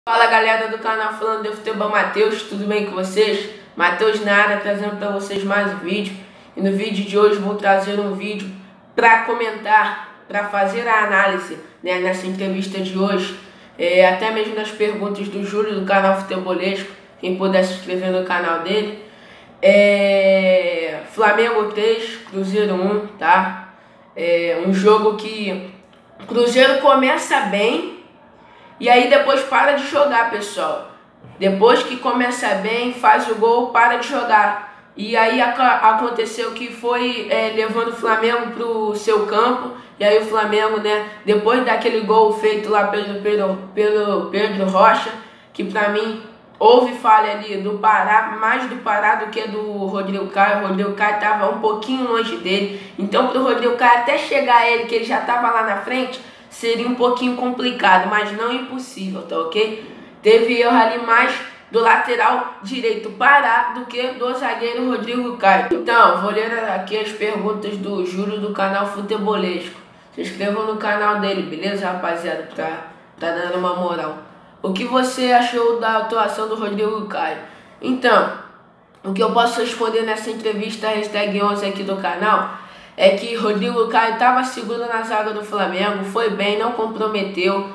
Fala galera do canal Falando de Futebol Matheus, tudo bem com vocês? Matheus na área, trazendo para vocês mais um vídeo. E no vídeo de hoje vou trazer um vídeo para comentar, para fazer a análise, né, nessa entrevista de hoje, até mesmo nas perguntas do Júlio do canal Futebolesco, quem puder se inscrever no canal dele. Flamengo 3, Cruzeiro 1, tá? Um jogo que o Cruzeiro começa bem e aí depois para de jogar, pessoal. Depois que começa bem, faz o gol, para de jogar. E aí aconteceu que foi levando o Flamengo pro seu campo. E aí o Flamengo, né, depois daquele gol feito lá pelo Pedro Rocha, que pra mim houve falha ali do Pará, mais do Pará do que do Rodrigo Caio. O Rodrigo Caio estava um pouquinho longe dele. Então pro Rodrigo Caio até chegar a ele, que ele já estava lá na frente, seria um pouquinho complicado, mas não impossível, tá ok? Teve erro ali mais do lateral direito Pará do que do zagueiro Rodrigo Caio. Então, vou ler aqui as perguntas do Júlio do canal Futebolesco. Se inscrevam no canal dele, beleza, rapaziada? Tá dando uma moral. O que você achou da atuação do Rodrigo Caio? Então, o que eu posso responder nessa entrevista #11 aqui do canal é que Rodrigo Caio estava seguro na zaga do Flamengo, foi bem, não comprometeu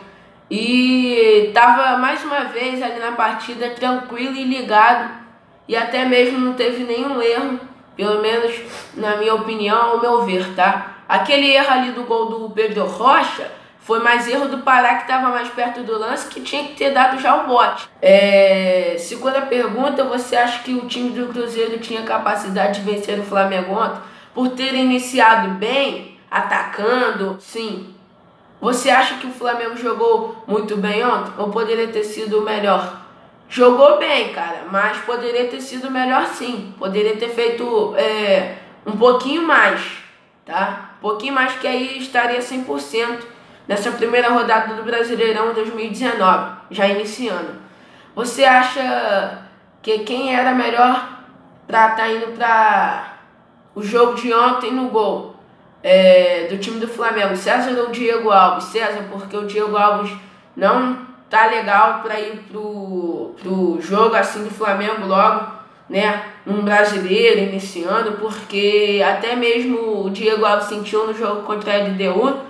e estava mais uma vez ali na partida tranquilo e ligado, e até mesmo não teve nenhum erro, pelo menos na minha opinião, ao meu ver, tá? Aquele erro ali do gol do Pedro Rocha foi mais erro do Pará, que estava mais perto do lance, que tinha que ter dado já o bote. Segunda pergunta, você acha que o time do Cruzeiro tinha capacidade de vencer o Flamengo ontem? Por ter iniciado bem, atacando, sim. Você acha que o Flamengo jogou muito bem ontem? Ou poderia ter sido melhor? Jogou bem, cara, mas poderia ter sido melhor sim. Poderia ter feito um pouquinho mais, tá? Um pouquinho mais, que aí estaria 100% nessa primeira rodada do Brasileirão 2019, já iniciando. Você acha que quem era melhor para estar indo para o jogo de ontem no gol do time do Flamengo, César ou Diego Alves? César, porque o Diego Alves não tá legal para ir pro jogo assim do Flamengo logo, né, um brasileiro iniciando, porque até mesmo o Diego Alves sentiu no jogo contra a LDU,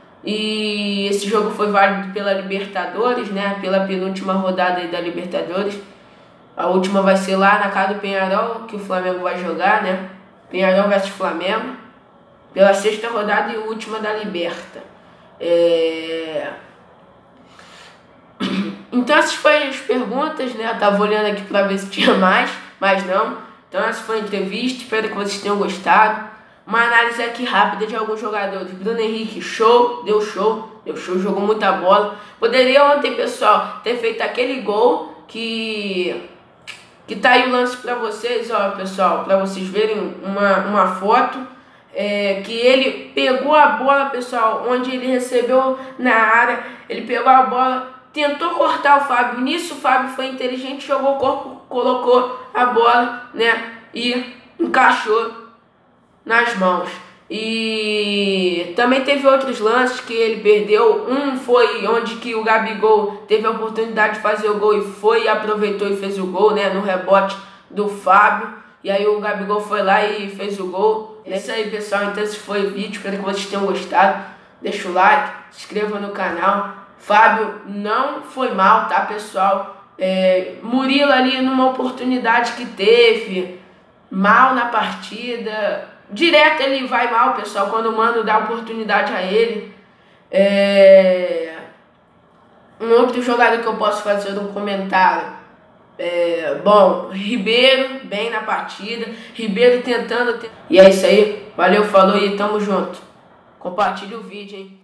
e esse jogo foi válido pela Libertadores, né, pela penúltima rodada aí da Libertadores. A última vai ser lá na casa do Peñarol, que o Flamengo vai jogar, né? Peñarol vs Flamengo, pela sexta rodada e última da Liberta. Então essas foram as perguntas, né? Eu tava olhando aqui para ver se tinha mais, mas não. Então essa foi a entrevista, espero que vocês tenham gostado. Uma análise aqui rápida de alguns jogadores. Bruno Henrique, deu show, jogou muita bola. Poderia ontem, pessoal, ter feito aquele gol que tá aí o lance para vocês, ó, pessoal, para vocês verem uma foto, que ele pegou a bola, pessoal, onde ele recebeu na área, ele pegou a bola, tentou cortar o Fábio, nisso o Fábio foi inteligente, jogou o corpo, colocou a bola, né, e encaixou nas mãos. E também teve outros lances que ele perdeu. Um foi onde que o Gabigol teve a oportunidade de fazer o gol e foi, aproveitou e fez o gol, né, no rebote do Fábio. E aí o Gabigol foi lá e fez o gol. É isso aí, pessoal. Então esse foi o vídeo, espero que vocês tenham gostado. Deixa o like, se inscreva no canal. Fábio não foi mal, tá, pessoal? Murilo ali numa oportunidade que teve, mal na partida. Direto ele vai mal, pessoal, quando o Mano dá oportunidade a ele. Um outro jogador que eu posso fazer um comentário. Bom, Ribeiro, bem na partida. Ribeiro tentando. E é isso aí. Valeu, falou e tamo junto. Compartilha o vídeo, hein?